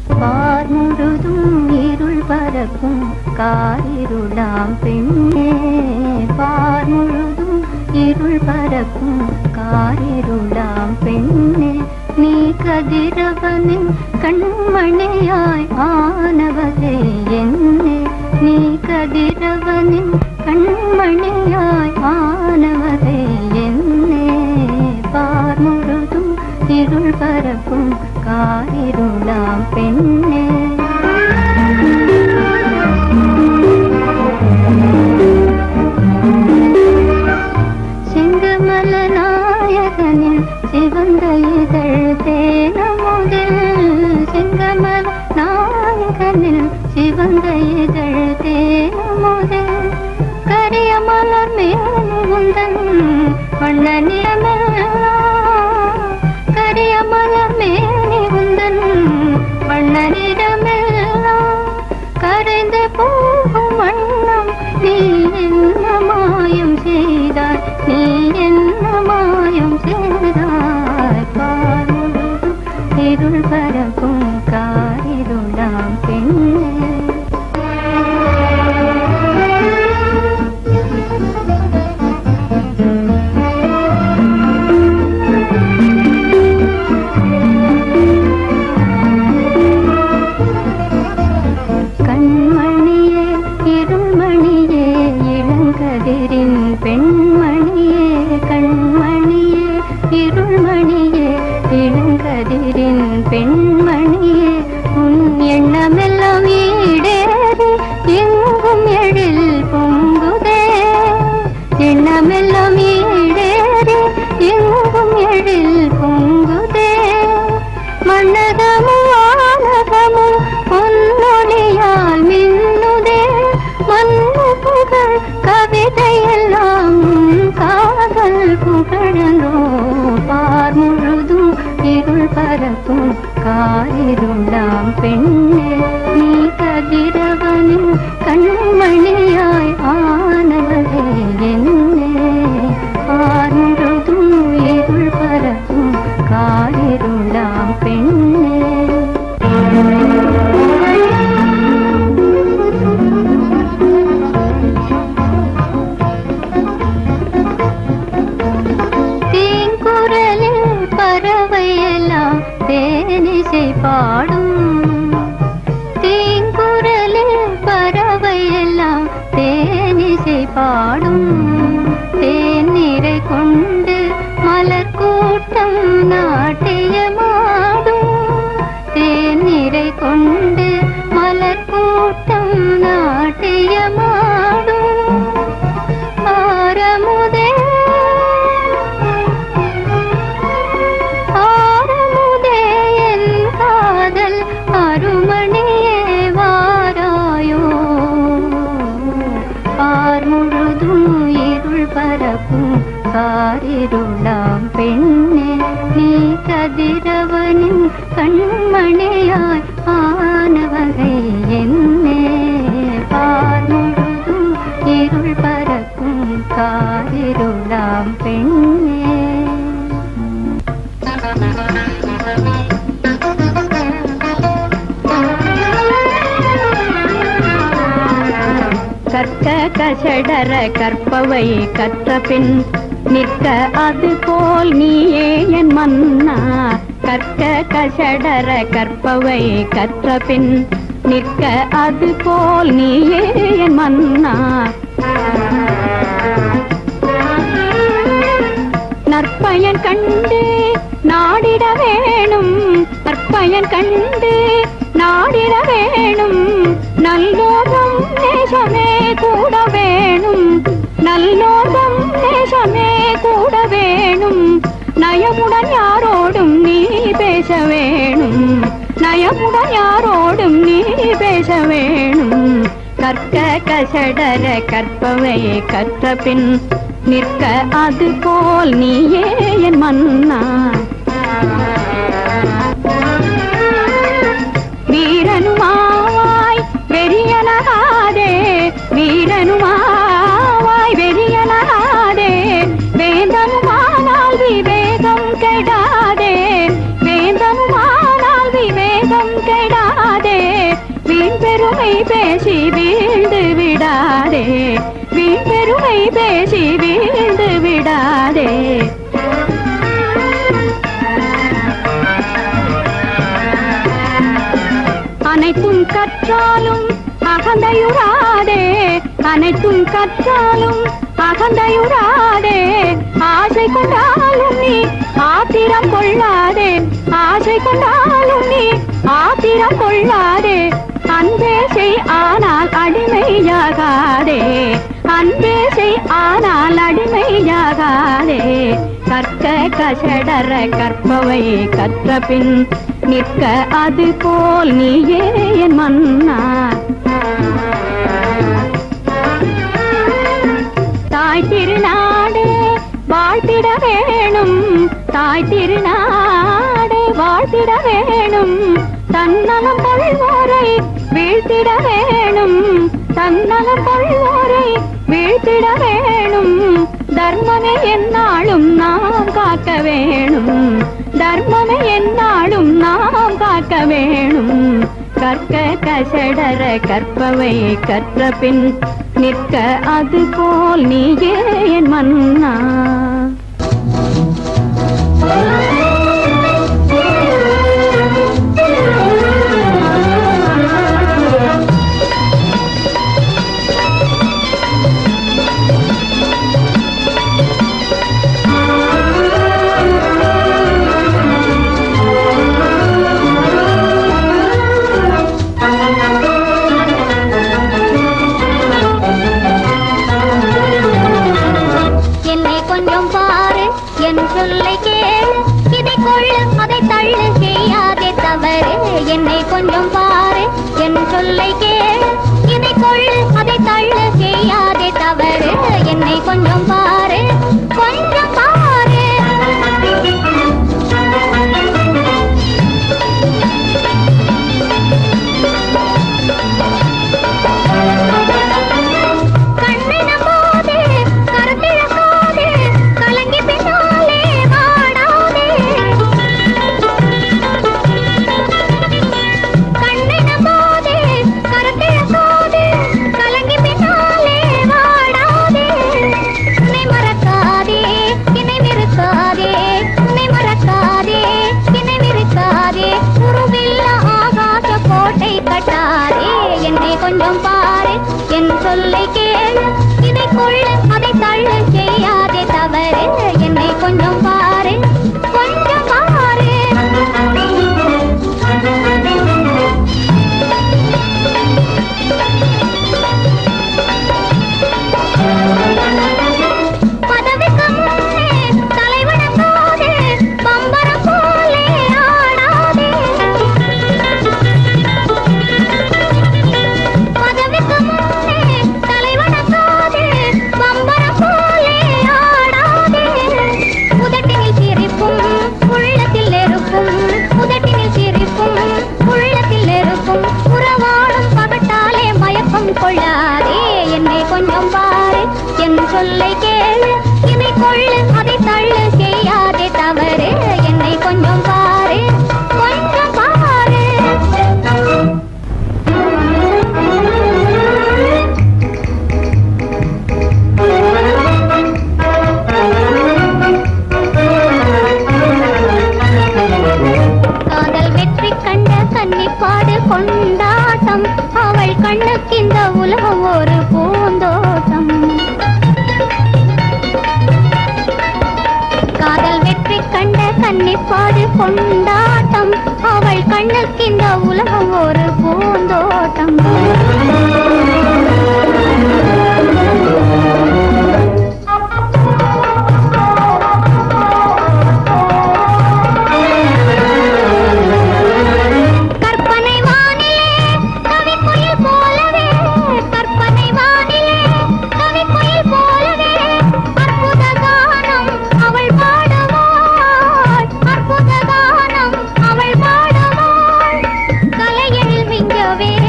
பார் முழுதும் இருள் பறக்கும் காரிருளாம் பெண்ணே, பார் முழுதும் இருள் பறக்கும் காரிருளாம் பெண்ணே, நீ கதிரவனின் கண்மணியாய் ஆனவளே என்னே, நீ கதிரவனின் கண்மணியாய் ஆனவளே என்னே, பார் முழுதும் இருள் பறக்கும் காரிருளாம் பெண்ணே. செங்கமல நாயகனின் சிவந்த இதழ் தேனமுதில், செங்கமல நாயகனில் சிவந்த இதழ் தேனமுதில், கரிய மலர் மேனி உந்தன் வண்ண நிறமெல்லாம், கரிய மலர் மேனி உந்தன் வண்ண நிறமெல்லாம், கரைந்து போகும் வண்ணம் நீ என்ன மாயம் செய்தாய், நீ என்ன மாயம் செய்தாய், பார் முழுதும் இருள் பறக்கும் காரிருளாம் பெண்ணே. கண்மணியே இருள்மணியே இளங்கதிரின் பெண்மணியே, கண்மணியே இருள்மணியே இளங்கதிரின் பெண்மணியே, உன் எண்ணமெல்லாம் ஈடேறி எங்கும் எழில் பொங்குதே, எண்ணமெல்லாம் ஈடேறி எங்கும் எழில் பொங்குதே, மன்னகமும் வானகமும் பொன்னொழியால் மின்னுதே, மண்ணு புகழ் கவிதையெல்லாம் காதல் புகழலோ, பார் முழுதும் இருள் பறக்கும் காரிருளாம் பெண்ணே, நீ கதிரவனின் கண்மணியாய் ஆனவளே என்னே, பார் முழுதும் இருள் பறக்கும் காரிருளாம் பெண்ணே. தீங்குரலில் பறவையெல்லாம் தேனிசை பாடும், தீங்குரலில் பறவையெல்லாம் தேனிசை பாடும், தேநீரை கொண்டு மலர் கூட்டம் நாட்டியமாடும், தேநீரை கொண்டு மலர் கூட்டம் நாட்டியமாடும், ஆரமுதே ஆரமுதே என் காதல் அருமணியே வாராயோ, பார் முழுதும் இருள் பறக்கும் காரிருளாம் பெண்ணே, நீ கதிரவனின் கண்மணியாய் ஆனவகை என்னே, பார் முழுதும் இருள் பறக்கும் காரிருளாம் பெண்ணே. கற்க கசடர கற்பவை கற்ற பின் நிற்க அது போல் நீயே என் மன்னா, கற்க கசடர கற்பவை கற்ற பின் நிற்க அது போல் நீயே என் மன்னா, நற்பயன் கண்டு நாடிட வேணும், நற்பயன் கண்டு நாடிட வேணும், நல்லோகம் நேசமே கூட வேணும், நல்லோகம் நேசமே கூட வேணும், நயமுடன் யாரோடும் நீ பேச வேணும், நயமுடன் யாரோடும் நீ பேச வேணும், கற்க கசடர கற்பவை கற்ற பின் நிற்க அது போல் நீயே என் மன்னா, வீரனுமாவாய் வெறியனகாதே, வீரனுமாவாய் வெறியனகாதே, வேந்தனுமானால் விவேகம் கெடாதே, வேந்தனுமானால் விவேகம் கெடாதே, பேசி வீழ்ந்து விடாதே, வீண் பெருமை பேசி வீழ்ந்து விடாதே. அனைத்தும் கற்றாலும் அகந்தையுறாதே, அனைத்தும் கற்றாலும் அகந்தையுறாதே. ஆசை கொண்டாலும் நீ ஆத்திரம் கொள்ளாதே, ஆசை கொண்டாலும் நீ ஆத்திரம் கொள்ளாதே. அன்பே செய் ஆனால் அடிமையாகாதே, அன்பே செய் ஆனால் அடிமையாகாதே. கற்க கசடர கற்பவை கற்ற பின் நிற்க அது போல் நீயே என் மன்னா. தாய் திருநாடு வாழ்த்திட வேணும், தாய் திருநாடு வாழ்த்திட வேணும். தன்னலம் கொள்வோரை வீழ்த்திட வேணும், தன்னலம் கொள்வோரை வீழ்த்திட வேணும். தர்மமே எந்நாளும் நாம் காக்க வேணும், தர்மமே எந்நாளும் நாம் காக்க வேணும். கற்க கசடர கற்பவை கற்ற பின் நிற்க அது போல் நீயே என் மன்னா. சொல்லை கேளு, இதை கொள்ளு அதை தள்ளு, செய்யாதே தவறு. என்னை கொஞ்சம் பாரு, என் சொல்லை கேளு, இதை கொள்ளு அதை தள்ளு, செய்யாதே தவறு. என்னை கொஞ்சம் பாரு, கொஞ்சம் பாரு. கண்ணை நம்பாதே, கருத்திழக்காதே, கலங்கி பின்னாலே வாடாதே. கண்ணை நம்பாதே, கருத்திழக்காதே, கலங்கி பின்னாலே வாடாதே. உன்னை மறக்காதே, என்னை வெறுக்காதே, உன்னை மறக்காதே, என்னை வெறுக்காதே. உருவில்ல ஆகாச கோட்டை கட்டாதே. என்னை கொஞ்சம் பாரு, என் சொல்லை கேளு, இதை கொள்ளு அதை தள்ளு, செய்யாதே தவறு. என்னை கொஞ்சம் பாரு, கொஞ்சம் பாரு. பதவிக்கு முன்னே தலைவணங்காதே, பம்பரம் போலே ஆடாதே. பதவிக்கு முன்னே தலைவணங்காதே, பம்பரம் போலே ஆடாதே. உதட்டினில் சிரிப்பும் உள்ளத்தில் நெருப்பும், உதட்டினில் சிரிப்பும் உள்ளத்தில் நெருப்பும். உறவாடும் பகட்டாலே மயக்கம் கொள்ளாதே. என்னை கொஞ்சம் பாரு, என் சொல்லை கேளு, இதை கொள்ளு அதை தள்ளு, செய்யாதே தவறு. என்னை கொஞ்சம் பாரு, கொஞ்சம் பாரு. காதல் வெற்றி கண்ட கன்னிப்பாடு கொண்டாட்டம், அவள் கண்ணுக்கு இந்த உலகம் ஒரு பூந்தோட்டம். காதல் வெற்றி கண்ட கன்னிப்பாடு கொண்டாட்டம், அவள் கண்ணுக்கு இந்த உலகம் ஒரு பூந்தோட்டம். கற்பனை வானிலே கவிக்குயில் போலவே, கற்பனை வானிலே கவிக்குயில் போலவே. அற்புத கானம் அவள் பாடுவாள், அற்புத கானம் அவள் பாடுவாள். கலையில் மிஞ்சவே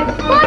கொடு